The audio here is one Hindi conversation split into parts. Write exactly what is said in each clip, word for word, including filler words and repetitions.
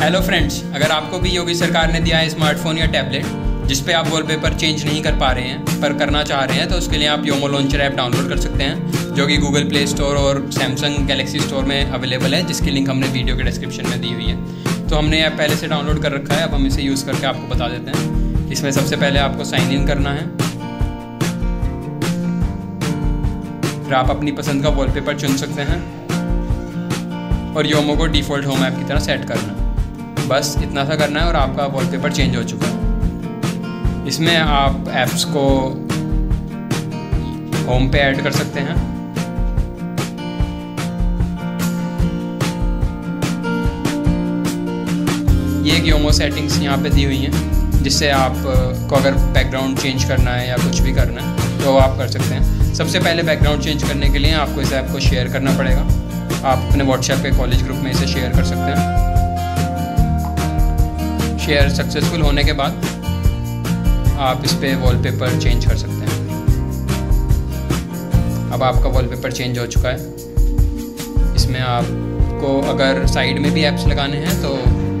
हेलो फ्रेंड्स, अगर आपको भी योगी सरकार ने दिया है स्मार्टफोन या टैबलेट जिस पे आप वॉलपेपर चेंज नहीं कर पा रहे हैं पर करना चाह रहे हैं, तो उसके लिए आप योमो लॉन्चर ऐप डाउनलोड कर सकते हैं, जो कि गूगल प्ले स्टोर और सैमसंग गैलेक्सी स्टोर में अवेलेबल है, जिसकी लिंक हमने वीडियो के डिस्क्रिप्शन में दी हुई है। तो हमने ऐप पहले से डाउनलोड कर रखा है, अब हम इसे यूज़ करके आपको बता देते हैं। इसमें सबसे पहले आपको साइन इन करना है, फिर आप अपनी पसंद का वॉलपेपर चुन सकते हैं और योमो को डिफ़ॉल्ट होम ऐप की तरह सेट करना है। बस इतना सा करना है और आपका वॉलपेपर चेंज हो चुका है। इसमें आप ऐप्स को होम पे ऐड कर सकते हैं। ये एक योमो सेटिंग्स यहाँ पे दी हुई हैं, जिससे आप को अगर बैकग्राउंड चेंज करना है या कुछ भी करना है तो आप कर सकते हैं। सबसे पहले बैकग्राउंड चेंज करने के लिए आपको इस ऐप को शेयर करना पड़ेगा। आप अपने व्हाट्सएप के कॉलेज ग्रुप में इसे शेयर कर सकते हैं। शेयर सक्सेसफुल होने के बाद आप इस पे वॉलपेपर चेंज कर सकते हैं। अब आपका वॉलपेपर चेंज हो चुका है। इसमें आपको अगर साइड में भी ऐप्स लगाने हैं तो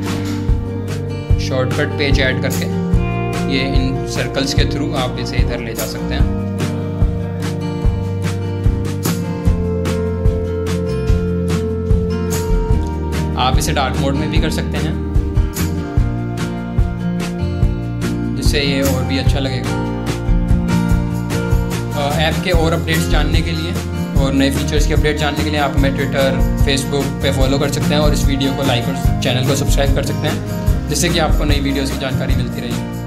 शॉर्टकट पेज ऐड करके ये इन सर्कल्स के थ्रू आप इसे इधर ले जा सकते हैं। आप इसे डार्क मोड में भी कर सकते हैं, जिससे ये और भी अच्छा लगेगा। ऐप के और अपडेट्स जानने के लिए और नए फीचर्स के अपडेट जानने के लिए आप हमें ट्विटर, फेसबुक पे फॉलो कर सकते हैं और इस वीडियो को लाइक और चैनल को सब्सक्राइब कर सकते हैं, जिससे कि आपको नई वीडियोस की जानकारी मिलती रहेगी।